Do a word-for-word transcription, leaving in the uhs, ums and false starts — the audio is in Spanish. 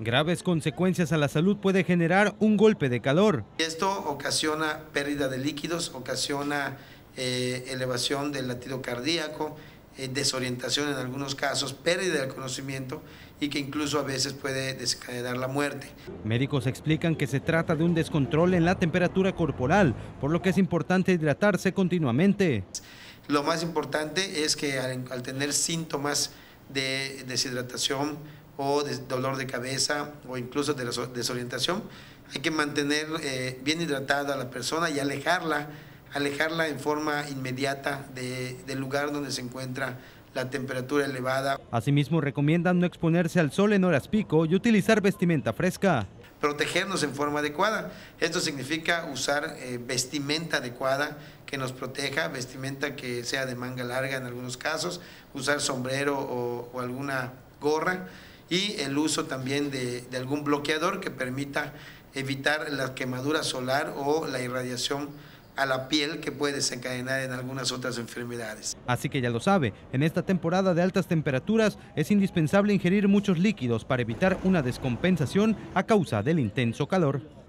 Graves consecuencias a la salud puede generar un golpe de calor. Esto ocasiona pérdida de líquidos, ocasiona eh, elevación del latido cardíaco, eh, desorientación en algunos casos, pérdida del conocimiento y que incluso a veces puede desencadenar la muerte. Médicos explican que se trata de un descontrol en la temperatura corporal, por lo que es importante hidratarse continuamente. Lo más importante es que al, al tener síntomas de deshidratación o de dolor de cabeza o incluso de desorientación, hay que mantener eh, bien hidratada a la persona y alejarla, alejarla en forma inmediata de, del lugar donde se encuentra la temperatura elevada. Asimismo, recomiendan no exponerse al sol en horas pico y utilizar vestimenta fresca. Protegernos en forma adecuada. Esto significa usar eh, vestimenta adecuada que nos proteja, vestimenta que sea de manga larga en algunos casos, usar sombrero o, o alguna gorra y el uso también de, de algún bloqueador que permita evitar la quemadura solar o la irradiación a la piel que puede desencadenar en algunas otras enfermedades. Así que ya lo sabe, en esta temporada de altas temperaturas es indispensable ingerir muchos líquidos para evitar una descompensación a causa del intenso calor.